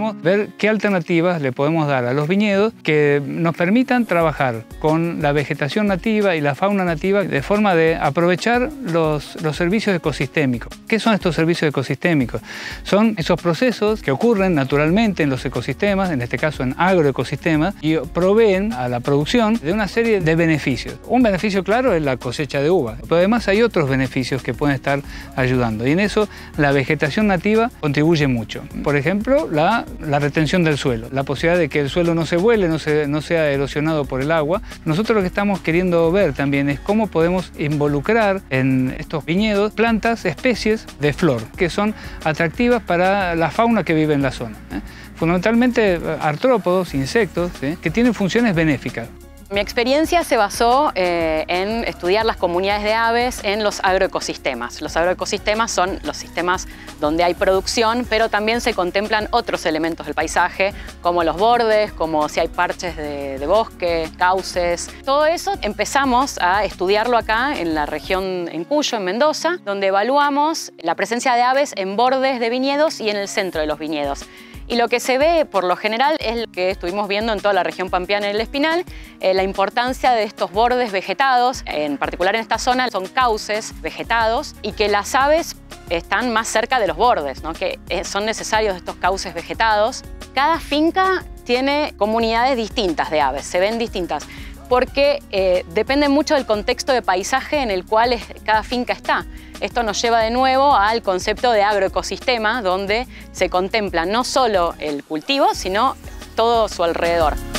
queremos ver qué alternativas le podemos dar a los viñedos que nos permitan trabajar con la vegetación nativa y la fauna nativa de forma de aprovechar los servicios ecosistémicos. ¿Qué son estos servicios ecosistémicos? Son esos procesos que ocurren naturalmente en los ecosistemas, en este caso en agroecosistemas, y proveen a la producción de una serie de beneficios. Un beneficio claro es la cosecha de uva, pero además hay otros beneficios que pueden estar ayudando, y en eso la vegetación nativa contribuye mucho. Por ejemplo, la retención del suelo, la posibilidad de que el suelo no se vuele, no sea erosionado por el agua. Nosotros lo que estamos queriendo ver también es cómo podemos involucrar en estos viñedos plantas, especies de flor, que son atractivas para la fauna que vive en la zona. Fundamentalmente artrópodos, insectos, que tienen funciones benéficas. Mi experiencia se basó en estudiar las comunidades de aves en los agroecosistemas. Los agroecosistemas son los sistemas donde hay producción, pero también se contemplan otros elementos del paisaje, como los bordes, como si hay parches de bosque, cauces. Todo eso empezamos a estudiarlo acá en la región, en Cuyo, en Mendoza, donde evaluamos la presencia de aves en bordes de viñedos y en el centro de los viñedos. Y lo que se ve, por lo general, es lo que estuvimos viendo en toda la región pampeana y el Espinal, la importancia de estos bordes vegetados, en particular en esta zona son cauces vegetados, y que las aves están más cerca de los bordes, ¿no? Que son necesarios estos cauces vegetados. Cada finca tiene comunidades distintas de aves, se ven distintas, porque depende mucho del contexto de paisaje en el cual cada finca está. Esto nos lleva de nuevo al concepto de agroecosistema, donde se contempla no solo el cultivo, sino todo su alrededor.